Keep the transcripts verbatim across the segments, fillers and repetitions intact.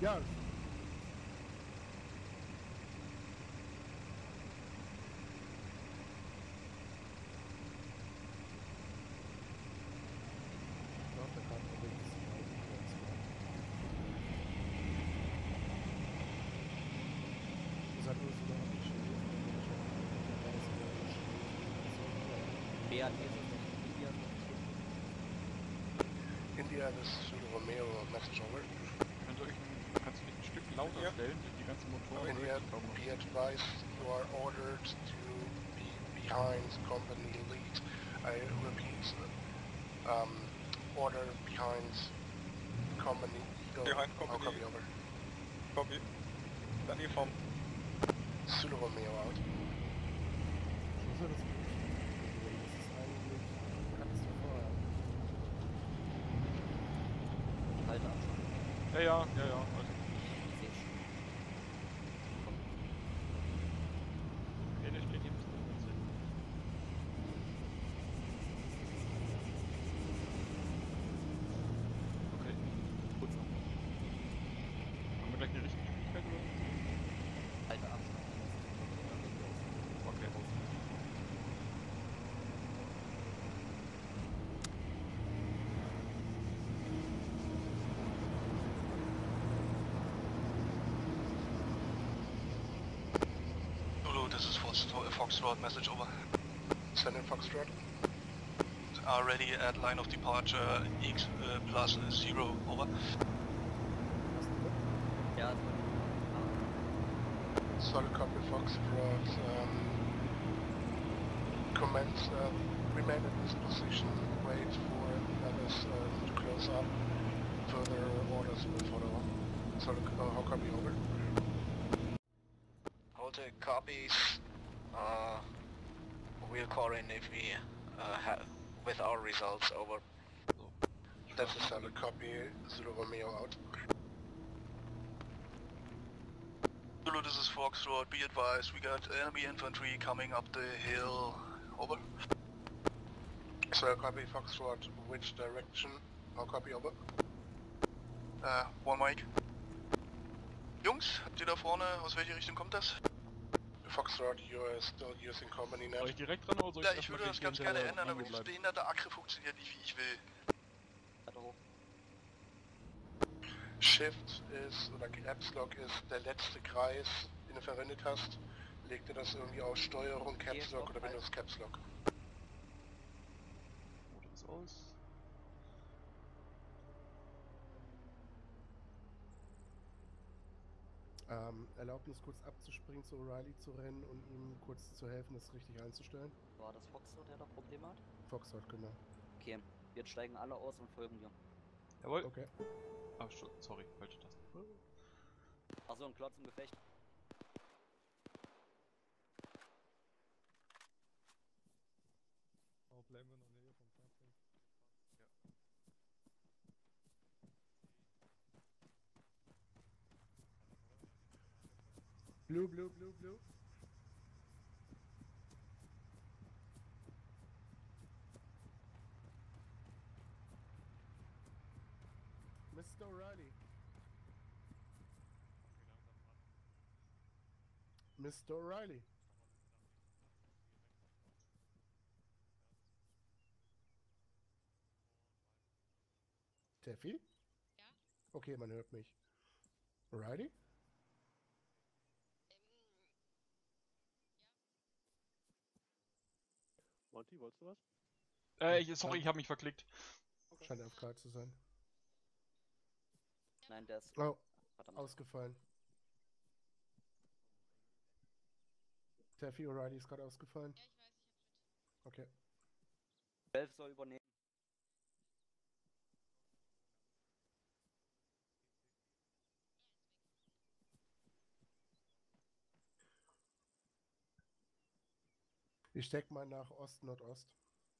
Ja. Beat ist India. India, this is Romeo, message over. Könnt ihr euch ein, kannst du dich ein Stück lauter Ja. stellen, die ganzen Motoren? India, be advised, you are ordered to be behind company lead. I repeat, um, order behind company Eagle. Behind I'll company. copy over. Copy. Danny from Zulu Romeo out. Was soll das? Das ist eigentlich katastrophal. Halt ab. Ja, ja, ja, ja. Also, Ich seh's schon. okay, der steht hier bis neunzehn. Okay, kurz noch. Haben wir gleich eine richtige Geschwindigkeit oder? Alter Abstand. Okay. Zulu, this is Foxtrot, message over. Send in Foxtrot. Are ready at line of departure X uh, plus zero, over. Ja, Solid copy Foxtrot. Um, commence, uh, remain in this position, wait for others uh, to close up. Further orders will follow. Solid, uh, how copy over? Hotel copies. Uh, we'll call in if we uh, have with our results over. That's a solid copy. Zulu Romeo out. Zulu, this is Foxtrot, be advised, we got enemy infantry coming up the hill, over. Solid copy Foxtrot. Which direction? How copy over? Uh, one mic. Jungs, habt ihr da vorne, aus welcher Richtung kommt das? Foxtrot, you are still using company Soll ich net. direkt ran oder soll Ja, ich ich erstmal würde das gleich ganz hinter gerne der ändern, aber Linie dieses bleiben? behinderte Akre funktioniert nicht, wie ich will. weiter hoch. Shift ist, oder Caps Lock ist der letzte Kreis, den du verwendet hast. Leg dir das irgendwie auf Steuerung, Caps Lock oder Windows Caps Lock. Motor ist aus. Ähm, Erlaubnis kurz abzuspringen, zu O'Reilly zu rennen und ihm kurz zu helfen, das richtig einzustellen. War das Foxtrot, der da Probleme hat? Foxtrot, genau. Okay, jetzt steigen alle aus und folgen dir. Jawohl. Okay. Ah, schon, sorry, falsche Taste. Achso, ein Klotz im Gefecht. Oh, bleiben wir in der Nähe vom Fahrzeug. Ja. Blue, blue, blue, blue. Mister O'Reilly. Mister O'Reilly. Steffi? Ja? Okay, man hört mich. O'Reilly? Ähm, ja. Monty, wolltest du was? Äh, ich, sorry, ich habe mich verklickt. Scheint F K zu sein. Nein, der ist... Oh, Verdammt. ausgefallen. Steffi, O'Reilly ist gerade ausgefallen. Ja, ich weiß, ich hab mit. Okay. zwölf soll übernehmen. Ich steck mal nach Ost-Nordost.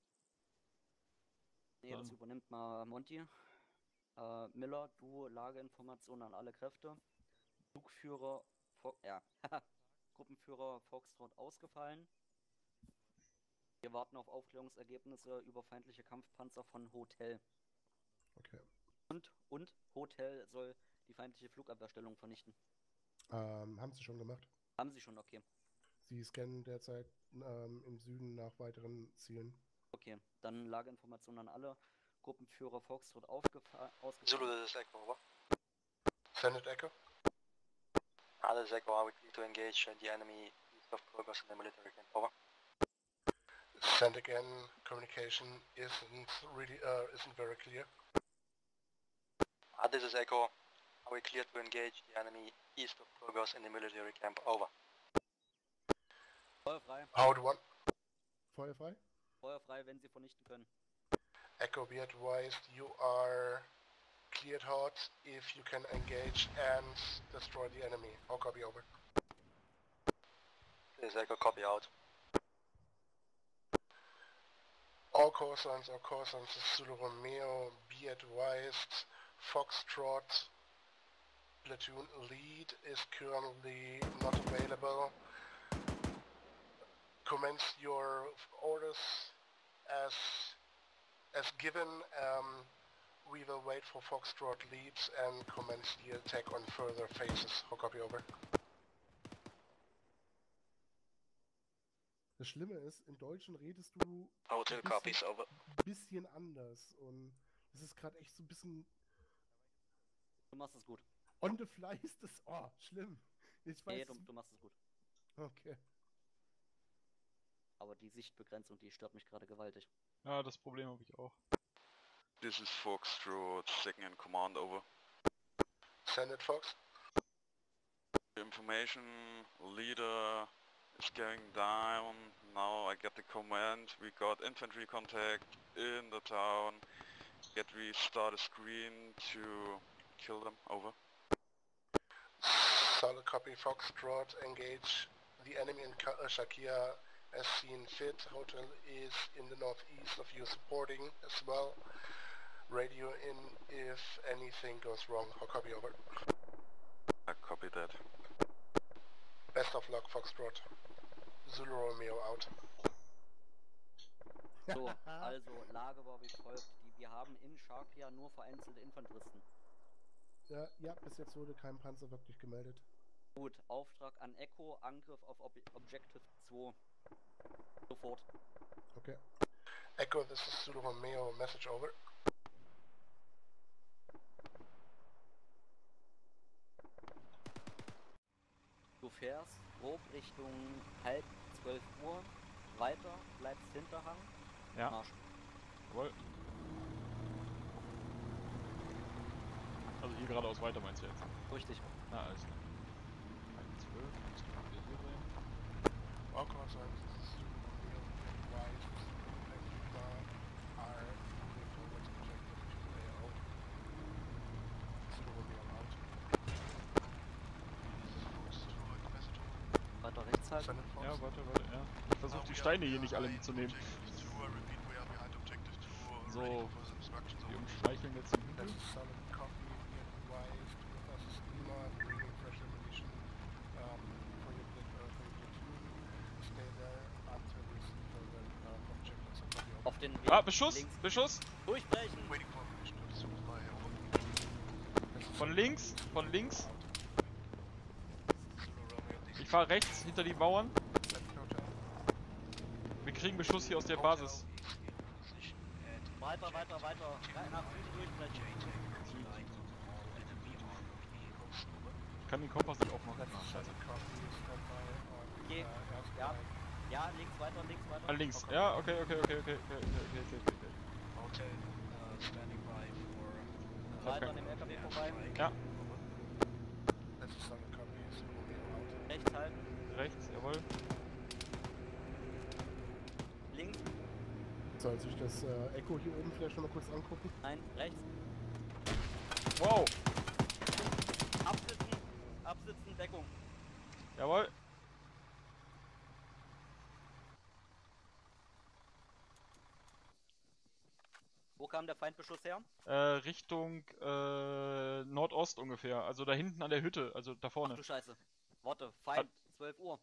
Nee, das Dann- übernimmt mal Monty. Äh, Miller, du Lageinformationen an alle Kräfte. Zugführer, Fo ja, Gruppenführer Foxtrot ausgefallen. Wir warten auf Aufklärungsergebnisse über feindliche Kampfpanzer von Hotel. Okay. Und, und Hotel soll die feindliche Flugabwehrstellung vernichten. Ähm, haben sie schon gemacht. Haben sie schon, okay. Sie scannen derzeit ähm, im Süden nach weiteren Zielen. Okay, dann Lageinformationen an alle. Gruppenführer Foxtrot ausgefallen. Zulu, this is Echo, over. Senate Echo. Other is Echo, are we clear to engage uh, the enemy east of Burgos in the military camp, over. Send again. Communication isn't really uh, isn't very clear. Uh, this is Echo, are we clear to engage the enemy east of Burgos in the military camp, over. Feuer frei. Howard one. Feuer frei? Feuer frei, wenn sie vernichten können. Echo, be advised, you are cleared hot if you can engage and destroy the enemy. How copy, over? This is Echo, copy out. All call signs, all call signs is Zulu Romeo, be advised, Foxtrot platoon lead is currently not available. Commence your orders as as given. Um, we will wait for Foxtrot leads and commence the attack on further phases. How copy, over? Das Schlimme ist, im Deutschen redest du O two copies, over. ein bisschen anders und es ist gerade echt so ein bisschen Du machst es gut. on the fly ist das, oh, schlimm. Ich weiß, Nee, du, du machst es gut. okay. Aber die Sichtbegrenzung, die stört mich gerade gewaltig. Ja, das Problem habe ich auch. This is Foxtrot, second in command, over. Send it, Fox. Information, leader is going down. Now I get the command. We got infantry contact in the town. Get we start a screen to kill them, over. Solid copy, Foxtrot, engage the enemy in Ka uh, Shakia as seen fit. Hotel is in the northeast of you, supporting as well. Radio in if anything goes wrong. How copy, over? I copy that. Best of luck, Foxtrot. Zulu Romeo out. So, also Lage war wie folgt. Die, wir haben in Sharkia nur vereinzelte Infanteristen. Ja, ja, bis jetzt wurde kein Panzer wirklich gemeldet. Gut, Auftrag an Echo, Angriff auf Ob Objective zwei. Sofort. Okay. Echo, this is Zulu Romeo, message over. Du fährst grob Richtung halb zwölf Uhr weiter, bleibst Hinterhang, Ja. Marsch. Jawohl. Also hier geradeaus weiter meinst du jetzt? Richtig. Na, alles klar. halb zwölf, jetzt können wir hier sein. All call signs, this is Zulu Romeo, advised, uh, are moving towards objective two A O. Zulu Romeo out. Weiter rechts halten. Send it, Fox. Ja, warte, warte, ja. Ich versuche die Steine hier nicht alle mitzunehmen. So, wir umstreicheln jetzt den That's Hügel. a solid copy, be advised, with us is Lima, bringing fresh ammunition um, for your pla- uh, for your platoon. Stay there until we see further uh, objectives. So copy, over. Auf den Weg Ah, Beschuss! links Beschuss! durchbrechen. Waiting for ammunition to supply, over. Von links! Von links! Zulu Romeo, this Ich fahre rechts hinter die Mauern. Left hotel. Wir kriegen Beschuss hier aus der Basis. Weiter, weiter, weiter. Nach Süden durchbrechen. Ich kann den Kompass nicht aufmachen. That's a Scheiße. solid copy, stand by on Okay. uh, airside. Ja. Ja, links weiter, links weiter. Ah, links. Ja, okay, okay, okay, okay, okay, okay, okay, okay, okay. Hotel, uh, standing by for... Uh, Weiter an dem L K W vorbei. Ja, That's a solid copy, Zulu Romeo out. Rechts halten. rechts, jawohl. Links. Soll sich das äh, Echo hier oben vielleicht noch mal kurz angucken? Nein, rechts. Wow, Absitzen. Absitzen, Deckung. jawohl. Wo kam der Feindbeschuss her? Äh, Richtung äh, Nordost ungefähr. Also da hinten an der Hütte, also da Ach vorne. du Scheiße. Warte, Feind, zwölf Uhr.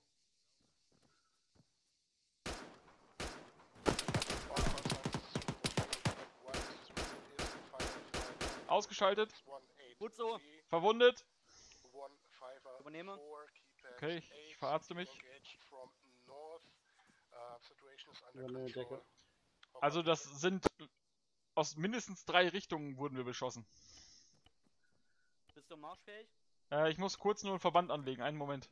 All call signs, Zulu Romeo, advised, Zulu is five five Ausgeschaltet. one eight. Gut so. Verwundet. Übernehme. Okay, ich, ich verarzte mich. Übernehme Decke. Also das sind aus mindestens drei Richtungen wurden wir beschossen. Bist du marschfähig? Äh, ich muss kurz nur einen Verband anlegen. Einen Moment.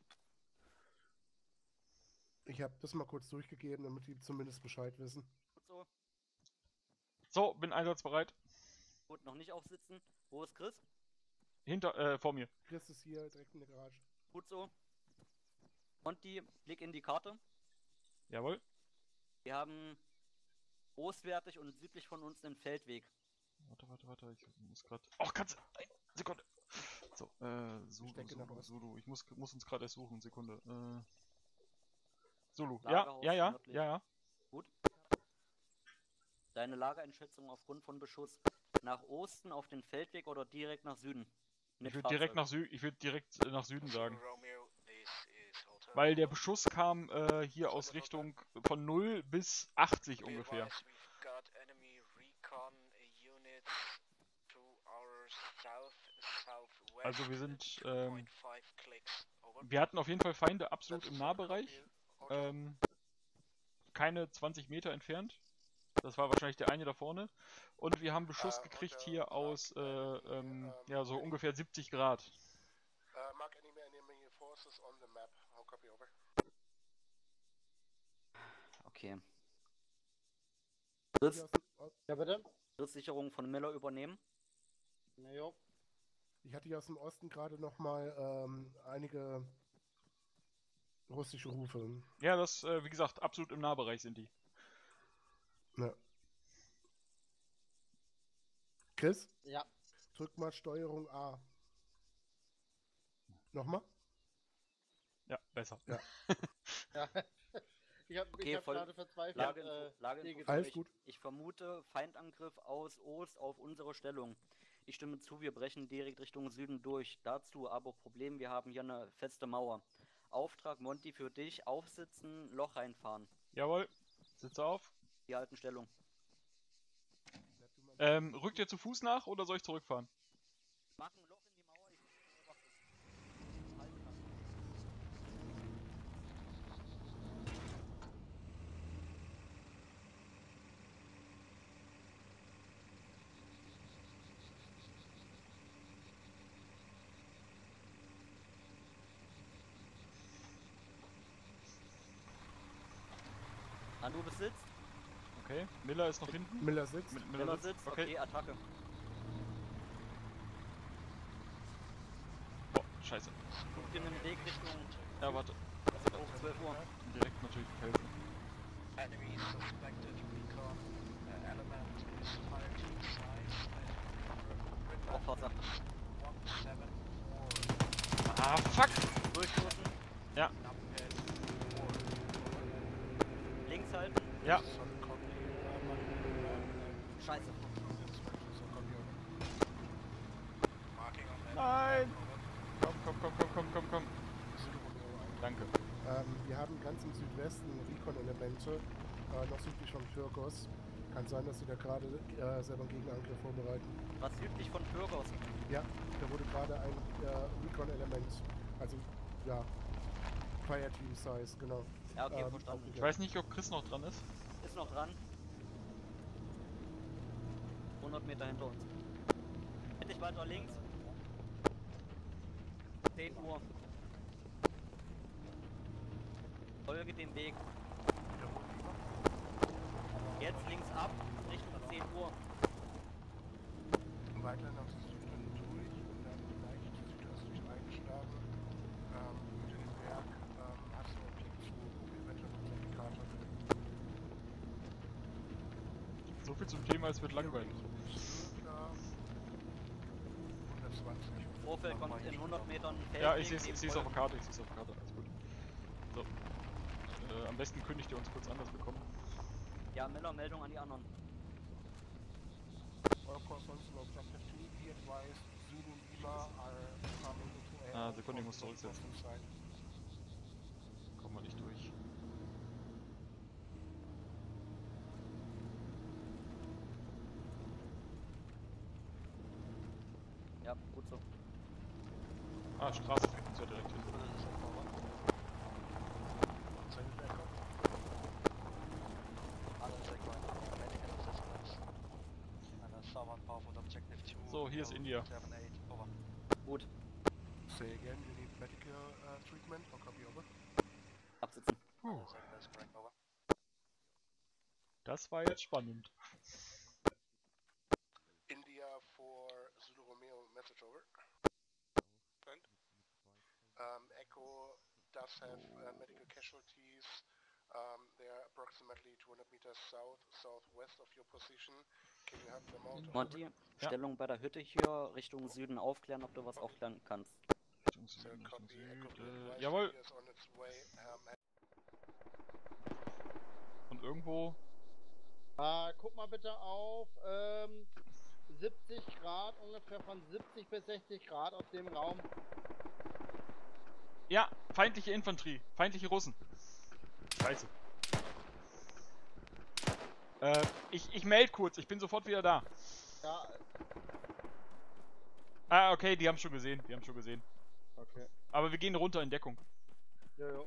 Ich habe das mal kurz durchgegeben, damit die zumindest Bescheid wissen. Gut so. So, bin einsatzbereit. Gut, noch nicht aufsitzen. Wo ist Chris? Hinter, äh, vor mir. Chris ist hier direkt in der Garage. Gut so. Monty, Blick in die Karte. Jawohl. Wir haben ostwärtig und südlich von uns einen Feldweg. Warte, warte, warte. Ich muss gerade. Oh, kannst eine Sekunde. So, äh, Zulu, denke nach Zulu, Osten. Zulu. Ich muss, muss uns gerade erst suchen. Sekunde. Äh. Zulu. Ja, Lagerhaus ja, ja, nördlich. ja, ja. Gut. Deine Lageeinschätzung aufgrund von Beschuss. Nach Osten auf den Feldweg oder direkt nach Süden? Mit Ich würde direkt Fahrzeug. nach Süden, ich würde direkt äh, nach Süden sagen. Romeo, this is Hotel Weil der Romeo. Beschuss kam äh, hier aus Richtung von null bis achtzig Be ungefähr. advised, we've got enemy recon units to our south, southwest, Also wir sind, two ähm, point five clicks. Over. Wir hatten auf jeden Fall Feinde absolut im Nahbereich. Ähm, keine zwanzig Meter entfernt. Das war wahrscheinlich der eine da vorne. Und wir haben Beschuss Äh, gekriegt Hotel, hier aus, äh, Mark, ähm, ähm, ja, so Ready. ungefähr siebzig Grad. Uh, mark enemy enemy forces on the map. How copy over? Okay. Hier Chris, aus dem Ost- Ja, bitte? Sicherung von Miller übernehmen. Na jo. Ich hatte hier aus dem Osten gerade nochmal ähm, einige russische Rufe. Ja, das, äh, wie gesagt, absolut im Nahbereich sind die. Ja. Chris, Ja. drück mal Steuerung A. Nochmal? Ja, besser. Ja. Ja. Ich habe Okay, ich hab voll- gerade verzweifelt. Lage, äh, Lage hier Alles ich, gut. ich vermute Feindangriff aus Ost auf unsere Stellung. Ich stimme zu, wir brechen direkt Richtung Süden durch. Dazu aber Problem, wir haben hier eine feste Mauer. Auftrag Monty für dich, aufsitzen, Loch reinfahren. Jawohl. Sitze auf. Die halten Stellung. Ähm, rückt ihr zu Fuß nach oder soll ich zurückfahren? Mach ein Loch in die Mauer, ich beobachte es. Halten kann. Ah, du besitzt? Okay. Miller ist noch hinten. Miller sitzt. Mi- Miller sitzt, okay, Okay. Attacke. Boah, scheiße. Guck dir einen Weg Richtung Ja, warte. hoch zwölf Uhr. Direkt natürlich helfen. Enemy suspected recon uh, element is fire team size at Aufpasser. one seven four. Ah, fuck! Durchstoßen. Ja. Numpad Links halten. Ja. Solid copy. Uh, mark uh, Scheiße. inspection, so copy over. marking on map. Nein! Over. Komm, komm, komm, komm, komm, komm, komm. Zulu Romeo ein. Danke. Ähm, wir haben ganz im Südwesten Recon-Elemente, äh, noch südlich von Pyrgos. Kann sein, dass sie da gerade äh, selber einen Gegenangriff vorbereiten. Was südlich von Pyrgos. Ja, da wurde gerade ein äh, Recon-Element, also ja, Fire Team Size, genau. Ja, okay, ähm, verstanden. Ich weiß nicht, ob Chris noch dran ist. Ist noch dran. hundert Meter hinter uns. Hätte ich weiter links. zehn Uhr. Folge dem Weg. Jetzt links ab, Richtung zehn Uhr. Weiter nach Süden durch und dann leicht südöstlich einschlagen. Ähm, unter dem Berg ähm, hast du einen Blick zu eventuell eine Karte. So viel zum Thema, es wird langweilig. Circa hundertzwanzig. Vorfeld kommt in hundert Metern Feldweg. Ja, ich sehe es neben ich seh's auf Folge. der Karte, ich sehe es auf der Karte, alles gut. So. Äh, am besten kündigt ihr uns kurz an, dass wir kommen. Ja, Miller, Meldung an die anderen. All persons in Objective two, be advised, Zulu Lima are coming into air. Ah, Sekunde, ich muss from the zurücksetzen. western side. Kommen wir nicht durch. Ja, gut so. Ah, Straße führt uns ja direkt hin. So, hier ist India. Gut, Say again, you need medical uh, treatment or copy over? absitzen. Puh. Das war jetzt spannend. India for Zulu Romeo, message over. And? Um, Echo does have uh, medical casualties. Um, they are approximately two hundred meters south, southwest of your position. Can you help them out? Monty, Ja. Stellung bei der Hütte hier, Richtung Süden aufklären, ob du was aufklären kannst. Richtung So Süden, Richtung copy, Echo be Süden. advised, Jawohl. India is on its way. Um, Und irgendwo. Äh, guck mal bitte auf ähm, siebzig Grad, ungefähr von siebzig bis sechzig Grad aus dem Raum. Ja, feindliche Infanterie. Feindliche Russen. Scheiße. Äh, ich, ich melde kurz. Ich bin sofort wieder da. Ja, Ah, okay, die haben schon gesehen. Die haben schon gesehen. okay. Aber wir gehen runter in Deckung. Jojo.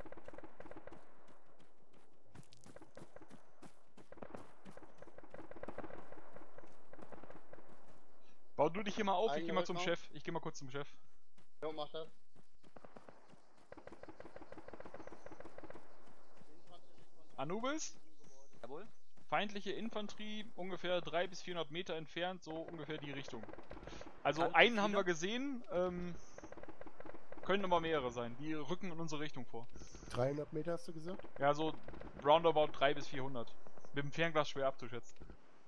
Bau du dich hier mal auf. Ich geh mal zum Eigenrückraum. Chef. Ich geh mal kurz zum Chef. Jo, mach das. Anubis? Jawohl. Feindliche Infanterie ungefähr dreihundert bis vierhundert Meter entfernt, so ungefähr die Richtung. Also Kann- einen haben viele? wir gesehen, ähm, können aber mehrere sein. Die rücken in unsere Richtung vor. dreihundert Meter hast du gesagt? Ja, so roundabout dreihundert bis vierhundert. Mit dem Fernglas schwer abzuschätzen.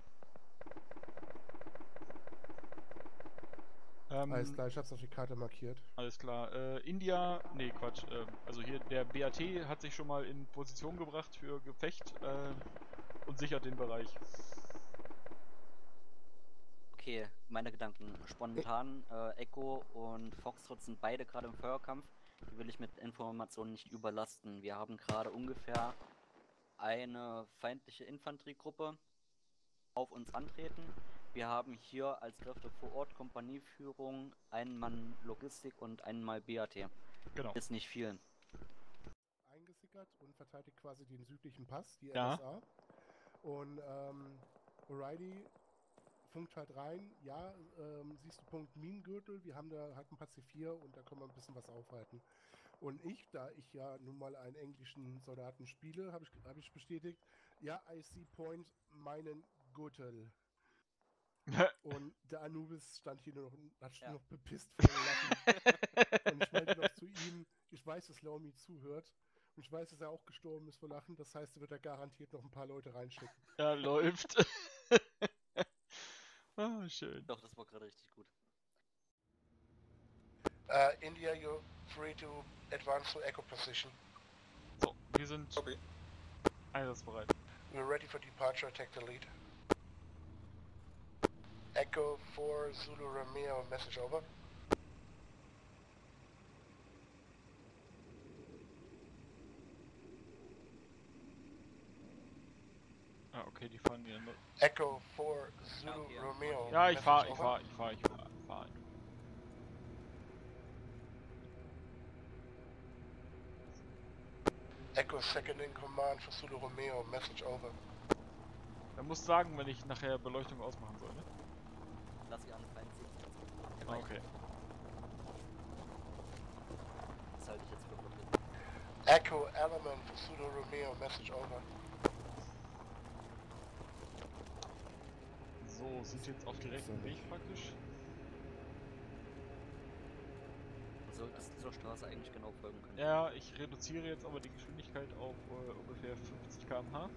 Ähm, Alles klar, ich hab's auf die Karte markiert. Alles klar. Äh, India, nee, Quatsch. Äh, also hier der B A T hat sich schon mal in Position gebracht für Gefecht äh, und sichert den Bereich. Okay, meine Gedanken. Spontan, äh, Echo und Foxtrot sind beide gerade im Feuerkampf. Die will ich mit Informationen nicht überlasten. Wir haben gerade ungefähr eine feindliche Infanteriegruppe auf uns antreten. Wir haben hier als Kräfte vor Ort Kompanieführung, einen Mann Logistik und einen Mal B A T. Genau. Ist nicht viel. Eingesickert und verteidigt quasi den südlichen Pass, die Ja. N S A. Und ähm, O'Reilly funkt halt rein, ja, ähm, siehst du Punkt Minengürtel, wir haben da halt ein paar C vier und da können wir ein bisschen was aufhalten. Und ich, da ich ja nun mal einen englischen Soldaten spiele, habe ich, hab ich bestätigt, ja, I see point meinen Gürtel. Und der Anubis stand hier nur noch, hat Ja. noch bepisst vor Lachen. Und ich meinte noch zu ihm, ich weiß, dass Laomi zuhört. Und ich weiß, dass er auch gestorben ist vor Lachen. Das heißt, er wird da garantiert noch ein paar Leute reinschicken. Ja, läuft. Ah, schön. Doch, das war gerade richtig gut. uh, India, you're free to advance to Echo position. So, wir sind einsatzbereit. We're ready for departure. Take the lead. Echo for Zulu Romeo, message over. Ah, okay, die fahren hier. Echo for Zulu Ja, hier. Romeo. Ja, ich message fahr, ich over. fahr, ich fahr, ich fahr, ich fahr. Echo second in command for Zulu Romeo, message over. Er muss sagen, wenn ich nachher Beleuchtung ausmachen soll, ne? Lass sie an, fein sitzen. Ah, okay. Das halte ich jetzt für wirklich. Echo element for Zulu Romeo, message over. So, sind jetzt auf direktem Weg praktisch. So, dass dieser Straße eigentlich genau folgen können. Ja, ich reduziere jetzt aber die Geschwindigkeit auf äh, ungefähr fünfzig Kilometer pro Stunde.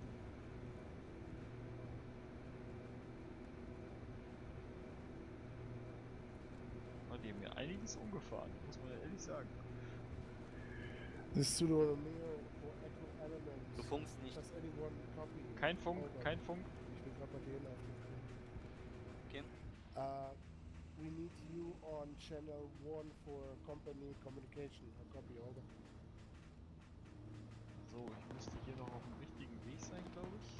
Aber die haben mir einiges umgefahren, muss man ja ehrlich sagen. This is Zulu Romeo for Echo Elements. Du funkst nicht. Does anyone copy? Kein Funk, Over. kein Funk. Ich bin gerade bei denen auf dem Funk. Okay. Uh, we need you on channel one for company communication. A copy, over. So, ich müsste hier noch auf dem richtigen Weg sein, glaube ich.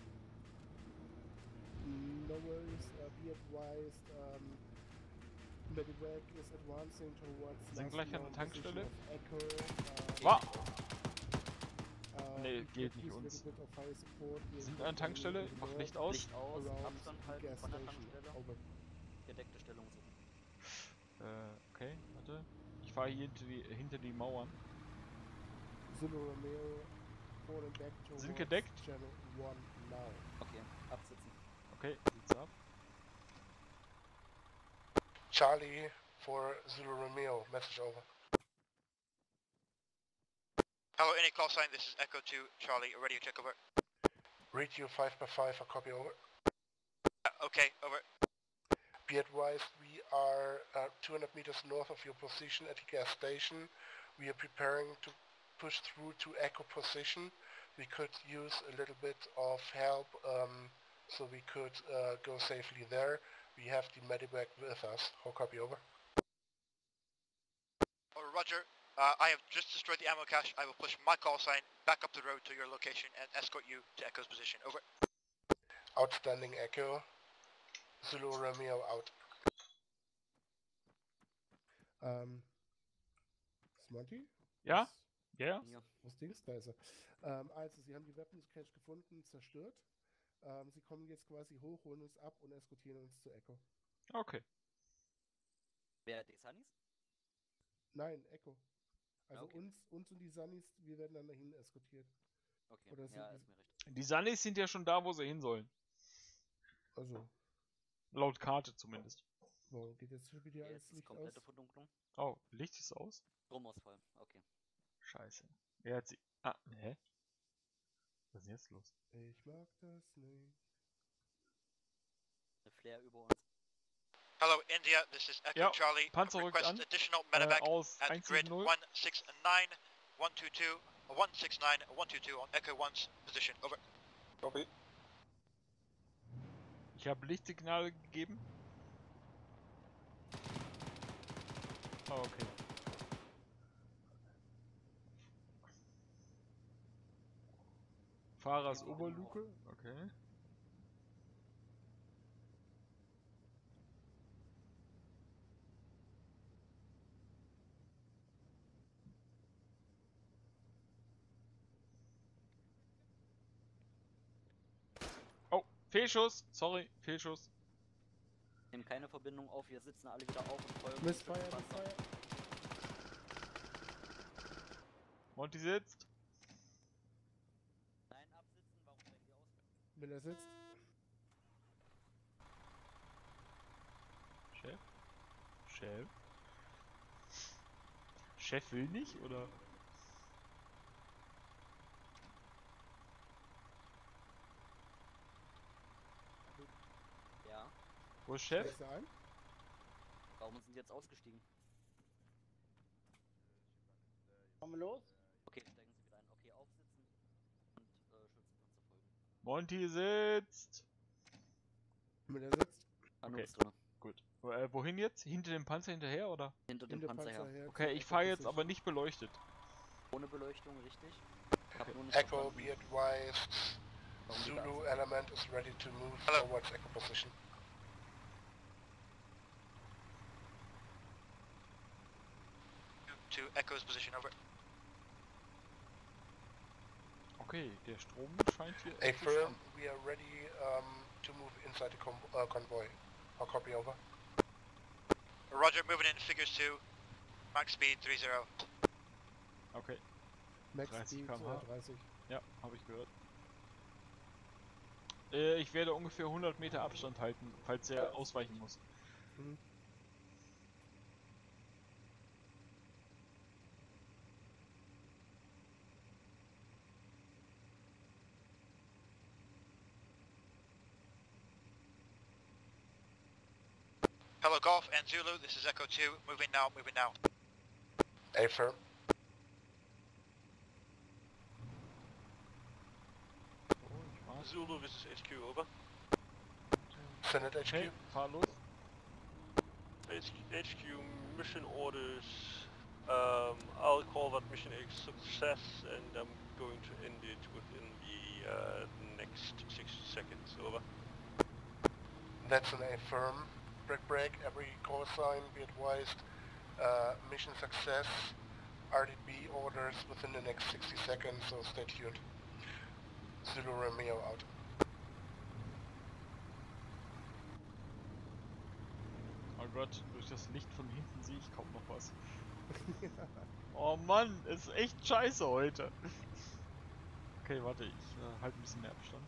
No worries, uh, be advised, um, Medivac is advancing towards Sind last gleich an known der Tankstelle. position of Echo. Wa- Uh, Nee, we geht could nicht use a uns. little bit of fire support. We Sind could an der Tankstelle, only mach work Licht aus. Licht aus, around Abstand the halten gas von der station. Tankstelle. Over. Gedeckte Stellung suchen. Äh, okay, warte. Ich fahre hier hinter die, hinter die Mauern. Zulu Romeo falling back towards Sind gedeckt? Channel one now. Okay, absitzen. Okay, sitz ab. Charlie for Zulu Romeo, message over. Hello, any call sign, this is Echo two, Charlie, radio check over. Read you five by five, a copy over. Uh, okay, over. Be advised, we are uh, two hundred meters north of your position at the gas station. We are preparing to push through to Echo position. We could use a little bit of help, um, so we could uh, go safely there. We have the medivac with us. How copy over? Oh, Roger. Uh, I have just destroyed the ammo cache. I will push my call sign back up the road to your location and escort you to Echo's position. Over. Outstanding, Echo. Zulu Romeo out. Ähm, ist Monty? Ja? Was- Ja? Yeah? Hier. Was Dings? Da ist er. Ähm, also, sie haben die Weapons Cache gefunden, zerstört. Ähm, sie kommen jetzt quasi hoch, holen uns ab und eskortieren uns zu Echo. Okay. Wer die Sunnies? Nein, Echo. Also Okay. uns, uns und die Sunnies, wir werden dann dahin eskortiert. Okay, Oder sind ja, die- ist mir recht. Die Sunnies sind ja schon da, wo sie hin sollen. Also, Laut Karte zumindest. warum geht jetzt schon wieder Okay, alles jetzt ist Licht komplette aus? Verdunklung. Oh, Licht ist aus? Stromausfall, okay. Scheiße. Er hat sie. Ah, hä? Was ist denn jetzt los? Ich mag das nicht. Eine Flare über uns. Hello, India, this is Echo Ja, Charlie. Panzer rückt Request an. additional Äh, medevac aus at grid eins sieben null. one six nine, one two two, one six nine, one two two on Echo one's position. Over. Copy. Ich habe Lichtsignale gegeben. Oh, okay. Fahrers Oberluke. Okay. Oh, Fehlschuss. Sorry, Fehlschuss. Nehmen keine Verbindung auf, wir sitzen alle wieder auf und folgen. Missfire, Stück Missfire. Panzer. Monty sitzt. Nein, absitzen, warum seid ihr aus? Wenn er sitzt. Chef? Chef? Chef will nicht, oder? Ja, Wo ist Chef? Steigst du ein? warum sind die jetzt ausgestiegen? Kommen wir los? Okay, steigen sie wieder ein. Okay, aufsitzen und äh, Schützenpanzer folgen. Monty sitzt. Wenn er sitzt. Hanno Okay. ist drin. Gut. Wo- Äh, wohin jetzt? Hinter dem Panzer hinterher, oder? Hinter dem In der Panzer her. her Okay, zur ich fahre jetzt Echo aber nicht beleuchtet. Ohne Beleuchtung, richtig? Ich hab Okay. nur nicht Echo, verstanden, be advised. warum die da Zulu absitzen. element is ready to move Hello. towards Echo position. To Echo's position. Over. Okay, der Strom scheint hier. A etwas firm, an- we are ready um, to move inside the con uh, convoy. How copy over? Roger, moving in figures two. Max speed three zero. Okay, Max dreißig Speed Kilometer pro Stunde. dreißig. ja, habe ich gehört. Äh, ich werde ungefähr hundert Meter Abstand halten, falls er ausweichen muss. Mhm. Hello, Golf and Zulu. This is Echo two. Moving now. Moving now. A firm. Oh, ich warte. Zulu, this is H Q, over. Senate H Q. Okay, fahr los. H H Q mission orders. Um, I'll call that mission a success, and I'm going to end it within the uh, next sixty seconds. Over. That's an A firm. break, break, every call sign, be advised. Uh, mission success, R D B orders within the next sixty seconds, so stay tuned. Zulu Romeo out. Oh Gott, durch das Licht von hinten sehe ich kaum noch was. Oh Mann, ist echt scheiße heute. Okay, warte, ich äh, halte ein bisschen mehr Abstand.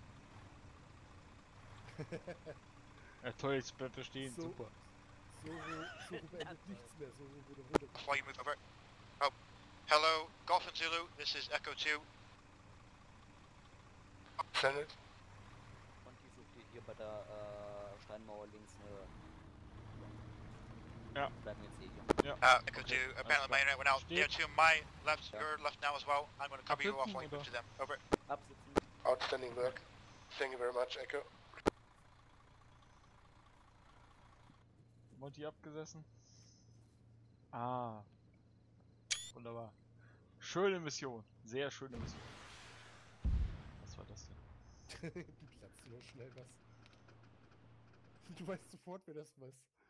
Ja toll, jetzt bleibt er stehen, So. super. So, so beendet nichts mehr, so wurde runter. Before you move over. Oh, hello, Golf and Zulu, this is Echo two. Send it. Conti sucht dir hier bei der äh, Steinmauer links eine... Ja. Bleiben jetzt hier. Ja. Uh, Echo Okay, two, apparently my internet went out. Steht. They're to my left, Yeah. your left now as well. I'm going to cover you off Absitzen while you move oder? to them. Over. Absitzen. Outstanding work. Thank you very much, Echo. Monty abgesessen. Ah. Wunderbar. Schöne Mission. Sehr schöne Mission. Was war das denn? Du platzt nur schnell was. Du weißt sofort, wer das weiß.